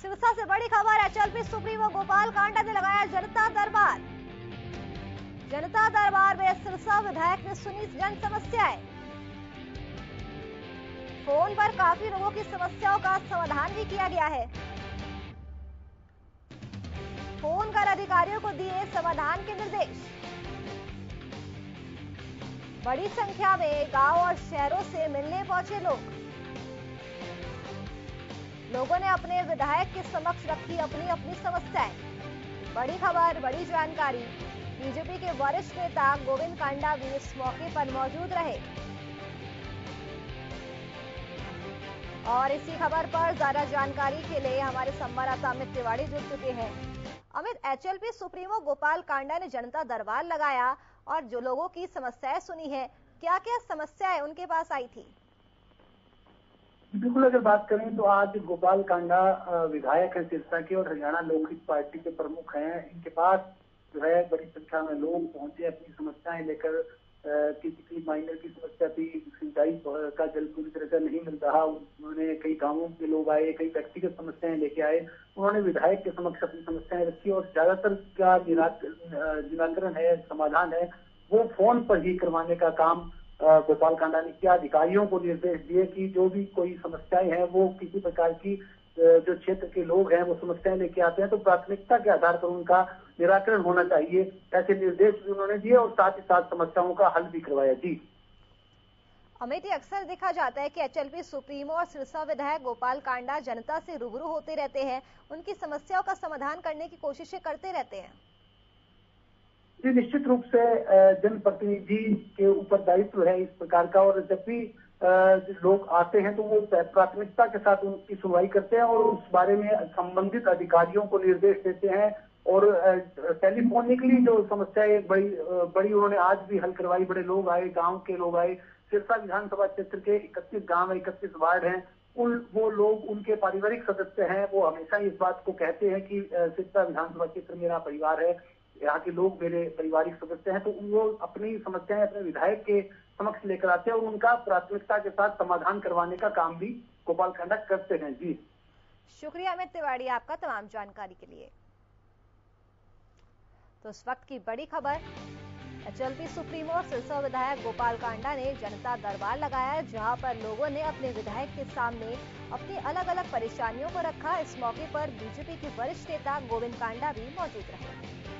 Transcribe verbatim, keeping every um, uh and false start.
सिरसा से बड़ी खबर, एचएलपी सुप्रीमो गोपाल कांडा ने लगाया जनता दरबार। जनता दरबार में सिरसा विधायक ने सुनी जन समस्याएं। फोन पर काफी लोगों की समस्याओं का समाधान भी किया गया है। फोन कर अधिकारियों को दिए समाधान के निर्देश। बड़ी संख्या में गांव और शहरों से मिलने पहुंचे लोग। लोगों ने अपने विधायक के समक्ष रखी अपनी अपनी समस्याएं। बड़ी खबर, बड़ी जानकारी। बीजेपी के वरिष्ठ नेता गोविंद कांडा भी इस मौके पर मौजूद रहे और इसी खबर पर ज्यादा जानकारी के लिए हमारे संवाददाता अमित तिवारी जुड़ चुके हैं। अमित, एचएलपी सुप्रीमो गोपाल कांडा ने जनता दरबार लगाया और जो लोगों की समस्याएं सुनी है, क्या क्या समस्याएं उनके पास आई थी? बिल्कुल, अगर बात करें तो आज गोपाल कांडा विधायक है सिरसा के और हरियाणा लोकहित पार्टी के प्रमुख हैं। इनके पास जो है बड़ी संख्या में लोग पहुंचे अपनी समस्याएं लेकर। किसी की माइनर की समस्या थी, सिंचाई का जल पूरी तरह से नहीं मिल रहा, उन्होंने कई गांवों के लोग आए, कई व्यक्तिगत समस्याएं लेके आए। उन्होंने विधायक के समक्ष अपनी समस्याएं रखी और ज्यादातर का निराकरण है, समाधान है, वो फोन पर ही करवाने का काम गोपाल कांडा ने किया। अधिकारियों को निर्देश दिए कि जो भी कोई समस्याएं हैं वो किसी प्रकार की जो क्षेत्र के लोग हैं वो समस्याएं लेके आते हैं तो प्राथमिकता के आधार पर उनका निराकरण होना चाहिए, ऐसे निर्देश भी उन्होंने दिए और साथ ही साथ समस्याओं का हल भी करवाया। जी अमित, अक्सर देखा जाता है कि एचएलपी सुप्रीमो और सिरसा विधायक गोपाल कांडा जनता से रूबरू होते रहते हैं, उनकी समस्याओं का समाधान करने की कोशिशें करते रहते हैं। जी, निश्चित रूप से जनप्रतिनिधि के ऊपर दायित्व है इस प्रकार का, और जब भी लोग आते हैं तो वो प्राथमिकता के साथ उनकी सुनवाई करते हैं और उस बारे में संबंधित अधिकारियों को निर्देश देते हैं। और टेलीफोनिकली जो समस्याएं बड़ी बड़ी उन्होंने आज भी हल करवाई। बड़े लोग आए, गांव के लोग आए। सिरसा विधानसभा क्षेत्र के इकतीस गांव, इकतीस वार्ड हैं, उन वो लोग उनके पारिवारिक सदस्य हैं। वो हमेशा इस बात को कहते हैं कि सिरसा विधानसभा क्षेत्र मेरा परिवार है, यहाँ के लोग मेरे पारिवारिक सदस्य हैं। तो वो अपनी समस्याएं अपने विधायक के समक्ष लेकर आते हैं और उनका प्राथमिकता के साथ समाधान करवाने का काम भी गोपाल कांडा करते हैं। जी शुक्रिया अमित तिवारी आपका तमाम जानकारी के लिए। तो इस वक्त की बड़ी खबर, एचएलपी सुप्रीमो और सिरसा विधायक गोपाल कांडा ने जनता दरबार लगाया, जहां पर लोगों ने अपने विधायक के सामने अपनी अलग अलग परेशानियों को रखा। इस मौके पर बीजेपी के वरिष्ठ नेता गोविंद कांडा भी मौजूद रहे।